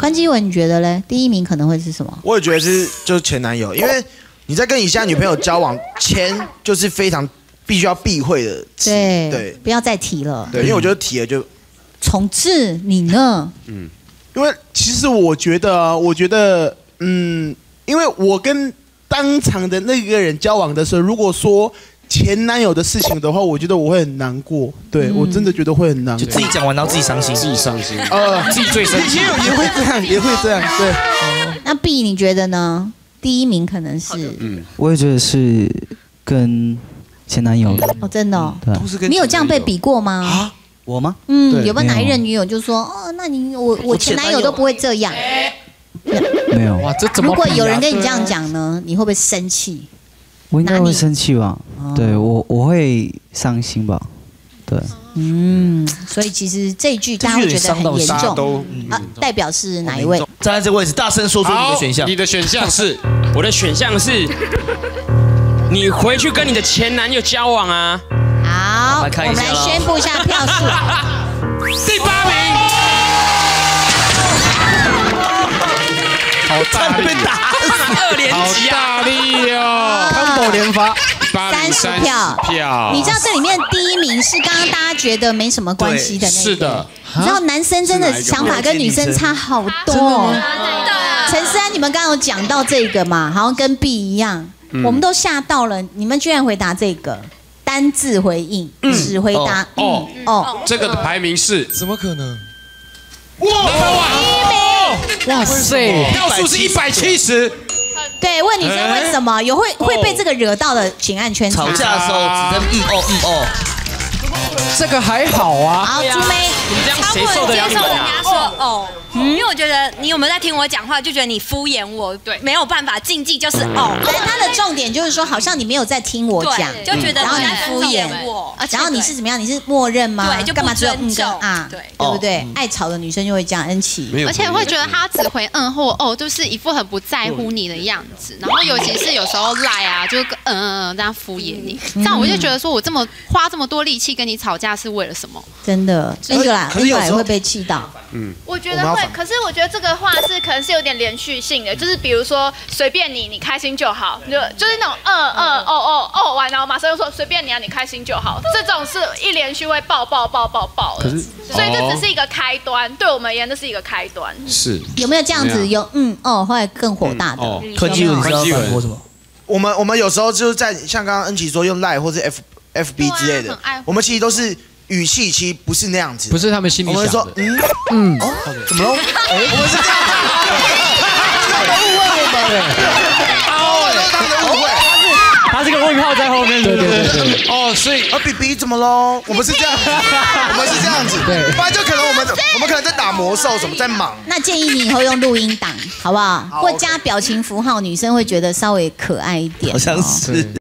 关基文，你觉得嘞？第一名可能会是什么？ 我也觉得就是前男友，因为你在跟你现在女朋友交往，钱就是非常必须要避讳的。 对，不要再提了。 对，因为我觉得提了就。 重置，你呢？ 因为其实我觉得，因为我跟当场的那个人交往的时候，如果说前男友的事情的话，我觉得我会很难过。对我真的觉得会很难过。 就自己讲完，然后自己伤心， 自己伤心。 自己最生气。 也会这样，也会这样。对。 那 B 你觉得呢？第一名可能是， 我也觉得是跟前男友的。 哦，真的哦。 对。 你有这样被比过吗？ 啊？我吗？ 有没有哪一任女友就说，哦，那我前男友都不会这样。 没有。 哇，这怎么？ 如果有人跟你这样讲呢，你会不会生气？ 我应该会生气吧？对我会伤心吧？对。 所以其实这一句大家会觉得很严重。代表是哪一位？ 站在这个位置，大声说出你的选项。 你的选项是？我的选项是，你回去跟你的前男友交往啊。 好，我们来宣布一下票数。 第8名。好大力，2连击啊！好大力哦 ，combo 连发 ，30票。你知道这里面第一名是刚刚大家觉得没什么关系的那个。 是的。 你知道男生真的想法跟女生差好多哦。陈思安，你们刚刚有讲到这个嘛？好像跟 B 一样，我们都吓到了，你们居然回答这个。单字回应，只回答这个的排名是？ 怎么可能？ 哇！ 哇塞， 票数是170。 对，问女生为什么有会被这个惹到的，请按圈叉。 吵架的时候只能这个还好啊。 好，朱妹， 你这样谁受得了你们人家说因为我觉得你有没有在听我讲话，就觉得你敷衍我，对，没有办法禁忌就是他的重点就是说，好像你没有在听我讲， 就觉得然后你敷衍我， 然后你是怎么样？你是默认吗？ 对，就干嘛只有跟对不对？爱吵的女生就会这样，恩琪， 而且会觉得他只回或就是一副很不在乎你的样子，然后尤其是有时候赖啊，就这样敷衍你，这样我就觉得说我花这么多力气跟你吵架是为了什么？ 真的，那个啦，恩也会被气到。 我觉得会，可是我觉得这个话是可能是有点连续性的，就是比如说随便你开心就好，就是那种完，然后马上又说随便你啊，你开心就好，这种是一连续会爆的，所以这只是一个开端，对我们而言这是一个开端。 是有没有这样子有后来更火大的？ 柯基文，你知道反驳什么？ 我们有时候就是在像刚刚恩琪说用 LINE 或是 FB 之类的，我们其实都是。语气其实不是那样子， 不是他们心里想的。 我们说怎么了？我们是这样子，误会我们，误会， 他这个问号在后面， 对。所以比怎么喽？我们是这样，我们是这样子，对，不然就可能我们可能在打魔兽什么，在忙。 那建议你以后用录音档，好不好？或加表情符号，女生会觉得稍微可爱一点。 好像是。